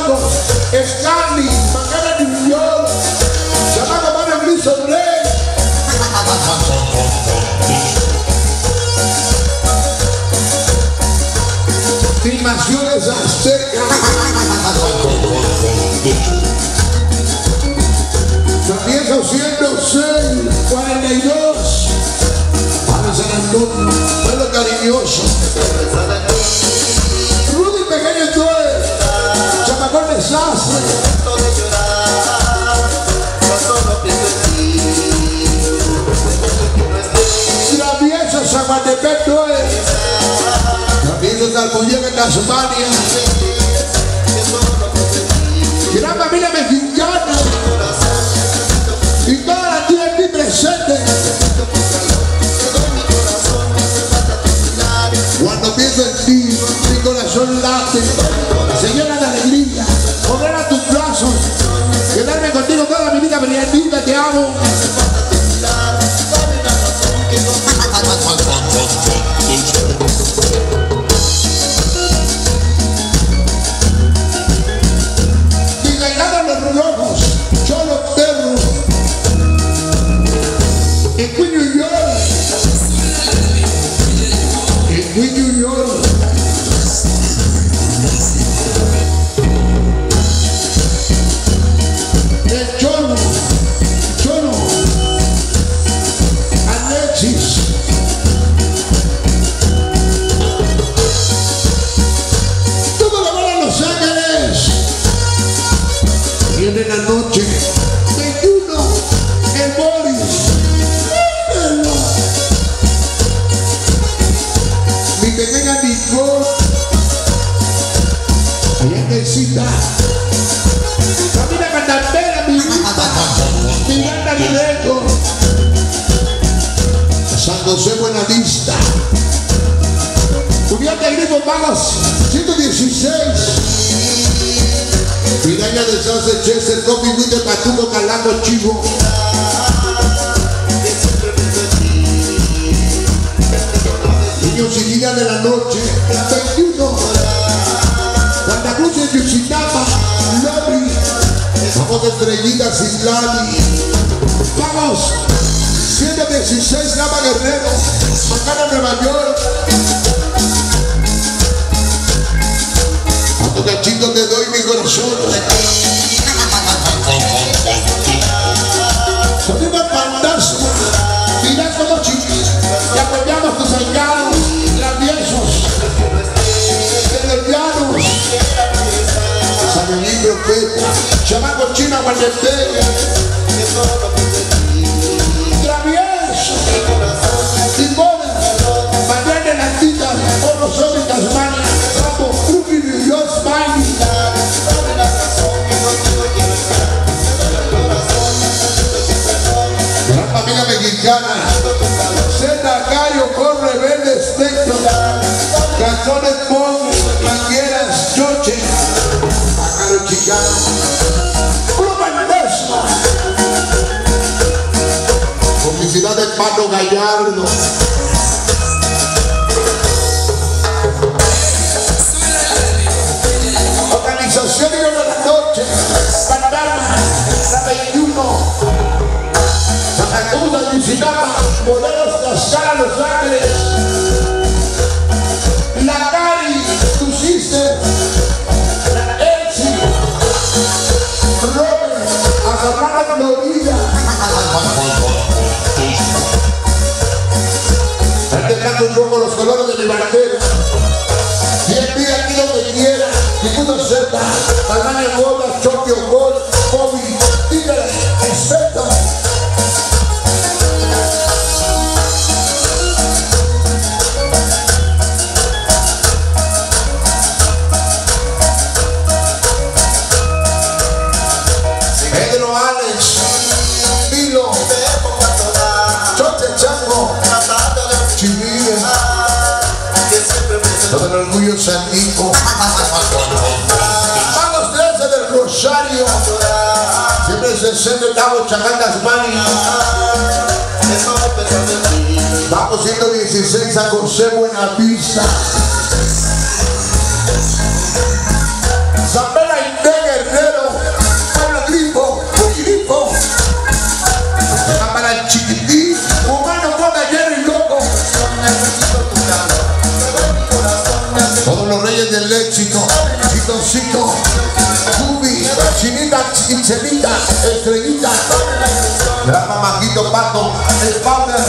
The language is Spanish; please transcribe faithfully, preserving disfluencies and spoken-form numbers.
Marcos, Scarly, Mañana New York, Chamaco Mario Cristo Rey. Filmaciones Azteca. También doscientos seis, cuarenta y dos. Para San Antonio, pueblo cariñoso. Rudy Pequeño Joel, Chamacón Desastre. Travieso Zaguatepec Joel. Travieso Salpulleca en Tasmania. Gran familia mexicana. Y toda la tía aquí presente. Cuando pienso en ti, mi corazón late, se llena de alegría, correr a tus brazos, quedarme contigo toda mi vida, Briandita, te amo. Mi ganado los relojos, Cholo Perro, en Queen New York, en Queen New York. El Cholo, Cholo, Alexis. Todo lo van a Los Ángeles. Viene la noche, veintiuno, el Boris. Mi pequeña Nicole, allá en cita. Camina Cantantera, mi hija, Miranda Directo. San José Buenavista. Julián de Grifo Malas, ciento dieciséis. Piraña de Sauce, Chester, Coffee, Winter, Patuco, Calango, Chivo. Niños y niñas de la noche, veintiuno. Santa Cruz en Yucitapa, Lobby. Vamos estrellitas Islami. Vamos, ciento dieciséis, Lama Guerrero, Macana, Nueva York. A tu cachito te doy mi corazón. Sonido fantasma. Mirad como chiquis y apoyamos tus engaños, traviesos, llanos, Samuelín Profeta, Chamaco China Guayetec, travieso, Timona, Mañana Nantita, Oro Sol y Tasmania, Rambo, Brooklyn, New York, Smiley. Gran familia mexicana, Zeta, Cayo, Con, Rebeldes, Tecno, Canzones, Pong, Mangueras, Choche, Acaro Chicano, Puro Magnesio. Publicidad de Pato Gallardo. Organización de la noche, Panamá, la veintiuno. Santa Cruz de Yucitapa, Modelos Cascara, Los Ángeles. La Cari, tu sister, la Elsie, Robert, Azarrana Florida. Dejando un poco los colores de mi bandera. Bien, bien, aquí donde quiera. Ninguna Z, Alemania Boda, Chokio Gol, Bobby, Tigre, Especta. Pedro Alex, Milo, Choche Chango, Chivire, todo el orgullo Santico. Vamos trece del Rosario, siempre sesenta octavos Chagandas Mani. Vamos ciento dieciséis a José Buenavista. Isabela Integra. Itzelita, Estrellita, la mamajito Pato, el Pablo